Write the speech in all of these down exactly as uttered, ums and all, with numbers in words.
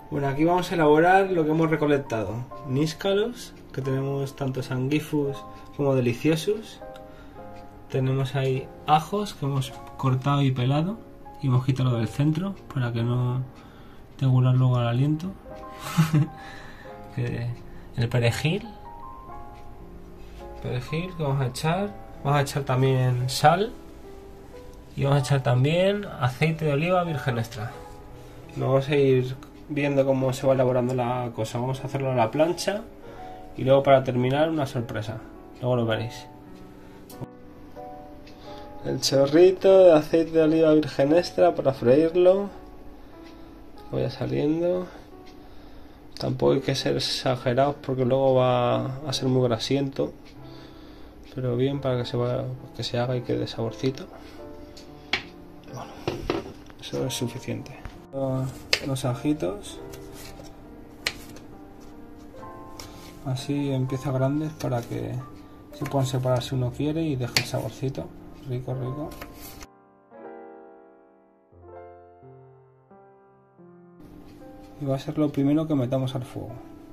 Bueno, aquí vamos a elaborar lo que hemos recolectado. Níscalos, que tenemos tanto sanguifus como deliciosos. Tenemos ahí ajos que hemos cortado y pelado y hemos quitado lo del centro para que no te huela luego al aliento. El perejil. Perejil que vamos a echar. Vamos a echar también sal y vamos a echar también aceite de oliva virgen extra. Vamos a ir viendo cómo se va elaborando la cosa. Vamos a hacerlo a la plancha y luego para terminar una sorpresa. Luego lo veréis. El chorrito de aceite de oliva virgen extra para freírlo. Vaya saliendo. Tampoco hay que ser exagerados porque luego va a ser muy grasiento. Pero bien para que se, vaya, que se haga y quede saborcito. Bueno, eso es suficiente. Los ajitos. Así empieza grandes para que se puedan separar si uno quiere y deje el saborcito. Rico, rico. Y va a ser lo primero que metamos al fuego.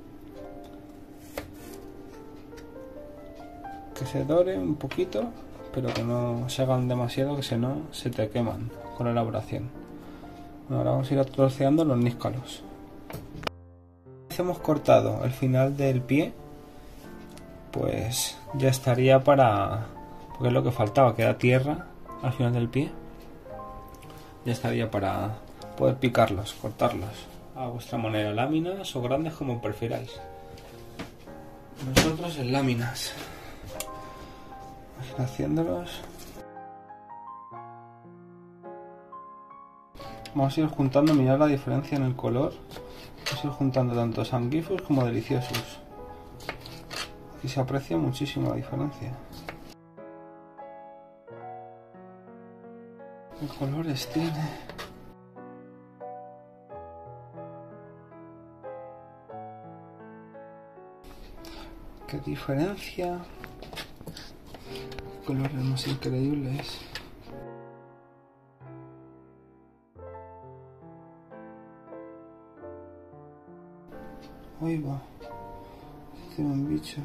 Que se dore un poquito, pero que no se hagan demasiado, que si no se te queman con la elaboración. Bueno, ahora vamos a ir troceando los níscalos. Hemos cortado el final del pie, pues ya estaría para... porque es lo que faltaba, queda tierra al final del pie. Ya estaría para poder picarlos, cortarlos a vuestra manera, láminas o grandes como prefiráis. Nosotros en láminas. Vamos a ir haciéndolos. Vamos a ir juntando, mirad la diferencia en el color. Vamos a ir juntando tanto sanguifus como deliciosos. Aquí se aprecia muchísimo la diferencia. ¿Qué colores tiene? ¿Qué diferencia? ¿Qué colores más increíbles? Ahí va. Tienen bichos.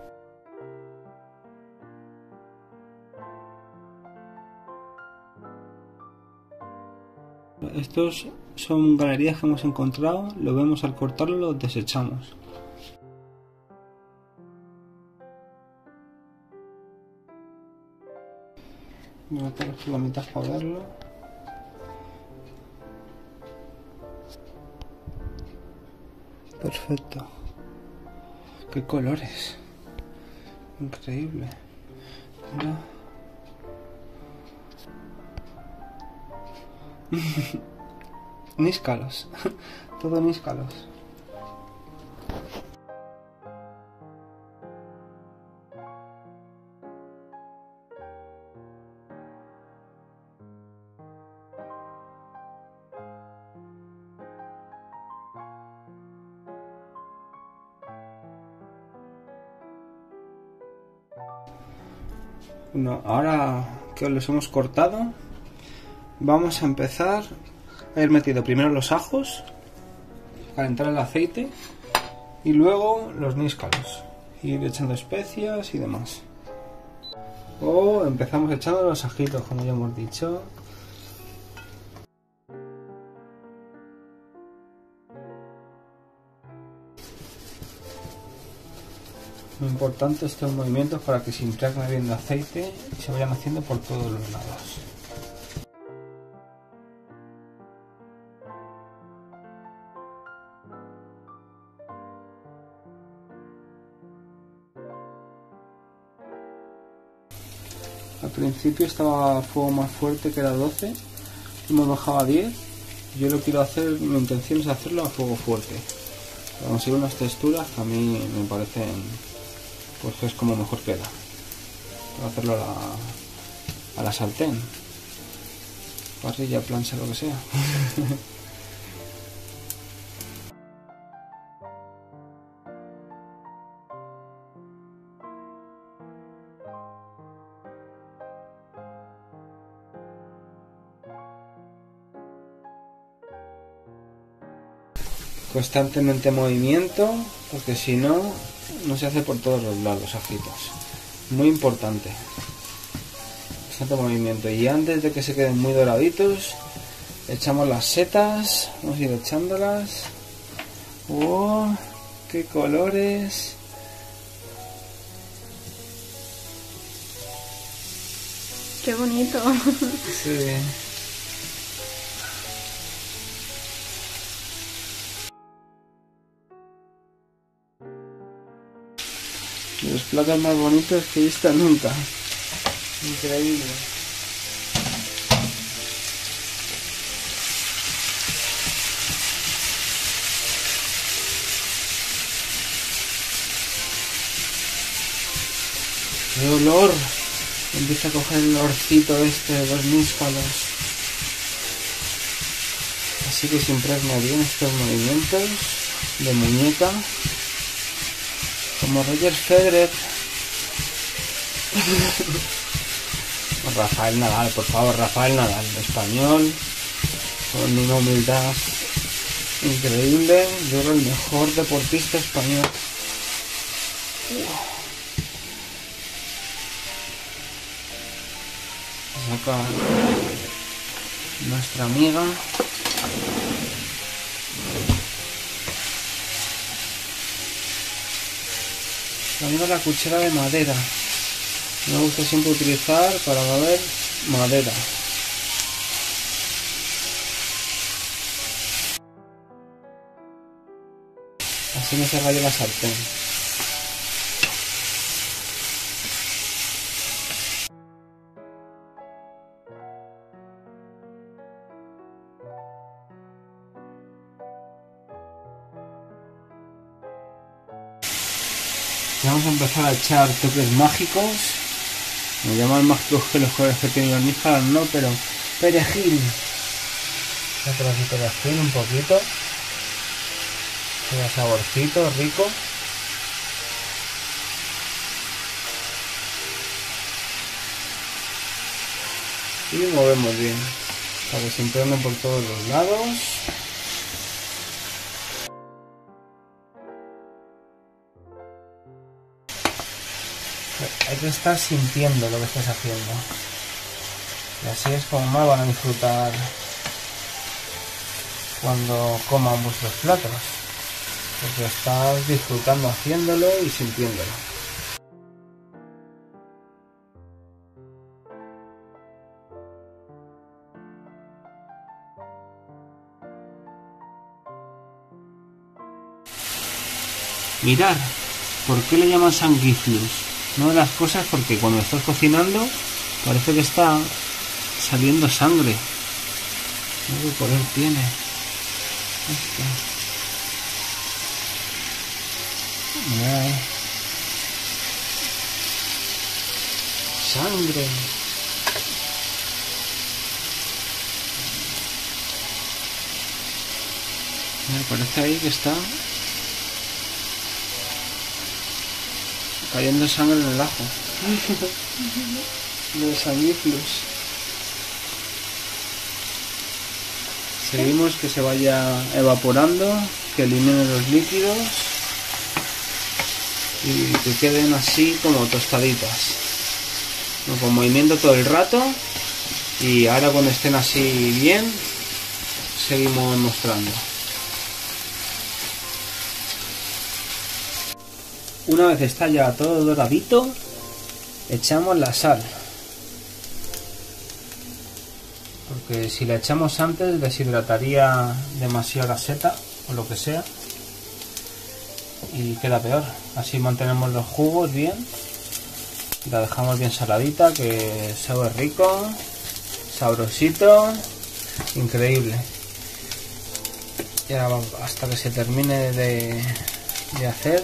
Estos son galerías que hemos encontrado, lo vemos al cortarlo, los desechamos. Voy a meter aquí la mitad para verlo. Perfecto. Qué colores. Increíble. Mira. Níscalos. Todo níscalos. Bueno, ahora que los hemos cortado, vamos a empezar a ir metiendo primero los ajos, calentar el aceite y luego los níscalos, ir echando especias y demás. O empezamos echando los ajitos, como ya hemos dicho. Lo importante es estos movimientos para que se impregne bien de aceite y se vayan haciendo por todos los lados. Al principio estaba a fuego más fuerte, que era doce, hemos bajado a diez. Yo lo quiero hacer, mi intención es hacerlo a fuego fuerte, para conseguir unas texturas que a mí me parecen, pues que es como mejor queda. Para hacerlo a la, a la sartén, parrilla, plancha, lo que sea. Constantemente movimiento, porque si no, no se hace por todos los lados ajitos. Muy importante. Constante movimiento. Y antes de que se queden muy doraditos, echamos las setas. Vamos a ir echándolas. ¡Oh! ¡Qué colores! ¡Qué bonito! Sí. Los platos más bonitos que he visto nunca. Increíble. ¡Qué olor! Empieza a coger el olorcito este de los níscalos. Así que se impregna bien estos movimientos de muñeca. Como Roger Federer. Rafael Nadal, por favor, Rafael Nadal, español, con una humildad increíble. Yo creo el mejor deportista español. Saca nuestra amiga. También la cuchara de madera. Me gusta siempre utilizar para mover madera. Así no se raya la sartén. Y vamos a empezar a echar toques mágicos. Me llaman mágicos que los colores que tienen los níscalos, no, pero perejil. Otro así perejil un poquito. Un saborcito rico. Y movemos bien para que se impregne por todos los lados. Hay que estar sintiendo lo que estás haciendo. Y así es como más van a disfrutar cuando coman vuestros platos. Porque estás disfrutando haciéndolo y sintiéndolo. Mirar, ¿por qué le llaman sanguiflus? Una de las cosas porque cuando estás cocinando parece que está saliendo sangre. ¿Qué color tiene? Este. Mira, eh. Sangre. Me parece ahí que está cayendo sangre en el ajo. Los sanguiflus. Seguimos que se vaya evaporando, que elimine los líquidos y que queden así como tostaditas, con movimiento todo el rato. Y ahora cuando estén así bien, seguimos mostrando. Una vez está ya todo doradito, echamos la sal. Porque si la echamos antes deshidrataría demasiado la seta o lo que sea. Y queda peor. Así mantenemos los jugos bien. Y la dejamos bien saladita, que sabe rico, sabrosito, increíble. Y ahora hasta que se termine de, de hacer.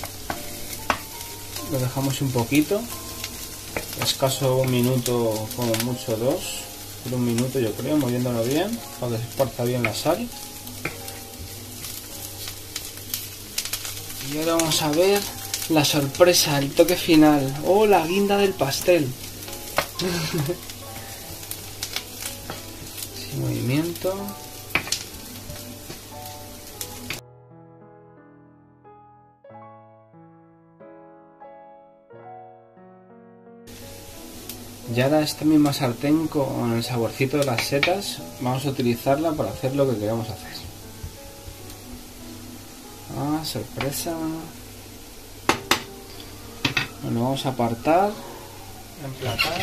Lo dejamos un poquito, escaso un minuto, como mucho dos, por un minuto yo creo, moviéndolo bien, para que se esparza bien la sal. Y ahora vamos a ver la sorpresa, el toque final. ¡Oh, la guinda del pastel! Sin movimiento. Y ahora esta misma sartén con el saborcito de las setas vamos a utilizarla para hacer lo que queremos hacer. Ah, sorpresa. Bueno, vamos a apartar, emplatar.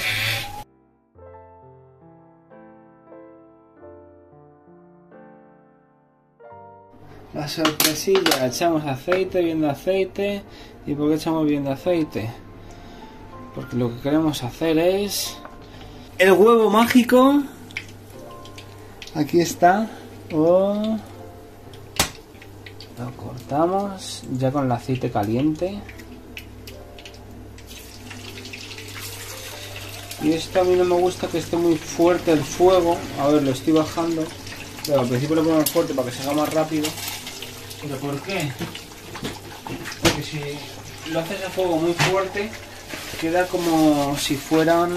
La sorpresilla, echamos aceite, bien de aceite. ¿Y por qué echamos bien de aceite? Porque lo que queremos hacer es el huevo mágico. Aquí está. Oh. Lo cortamos ya con el aceite caliente. Y esto a mí no me gusta que esté muy fuerte el fuego. A ver, lo estoy bajando. Pero al principio lo pongo más fuerte para que se haga más rápido. ¿Pero por qué? Porque si lo haces a fuego muy fuerte, queda como si fueran...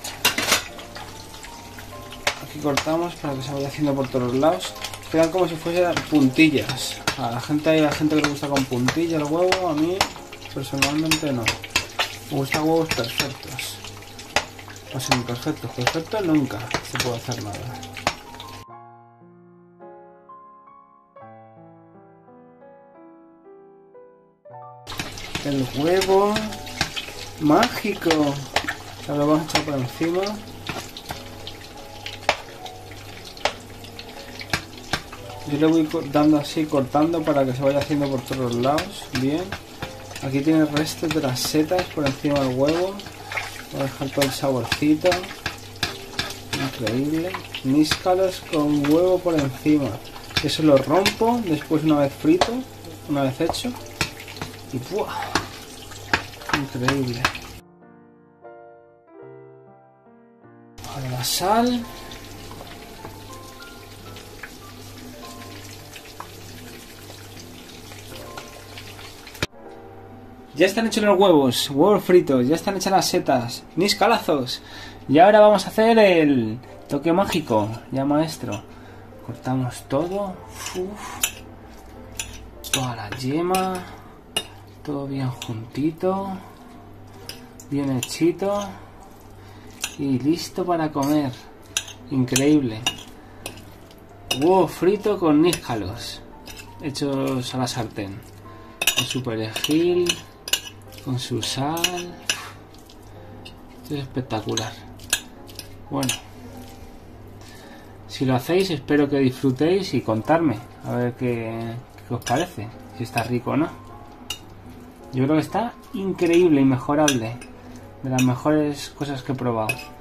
Aquí cortamos para que se vaya haciendo por todos los lados. Quedan como si fueran puntillas. A la gente hay la gente que le gusta con puntilla el huevo. A mí personalmente no. Me gustan huevos perfectos. O sea, imperfectos. Perfectos nunca se puede hacer nada. El huevo mágico. Ahora lo vamos a echar por encima. Yo le voy dando así, cortando para que se vaya haciendo por todos los lados. Bien. Aquí tiene restos de las setas por encima del huevo. Voy a dejar todo el saborcito. Increíble. Níscalos con huevo por encima. Eso lo rompo después una vez frito, una vez hecho. Y ¡buah! Increíble. Ahora la sal. Ya están hechos los huevos, huevos fritos, ya están hechas las setas, niscalazos. Y ahora vamos a hacer el toque mágico, ya maestro. Cortamos todo, uf, toda la yema, todo bien juntito, bien hechito y listo para comer. Increíble. Huevo frito con níscalos, hechos a la sartén, con su perejil, con su sal. Esto es espectacular. Bueno, si lo hacéis espero que disfrutéis y contarme a ver qué, qué os parece, si está rico o no. Yo creo que está increíble, inmejorable, de las mejores cosas que he probado.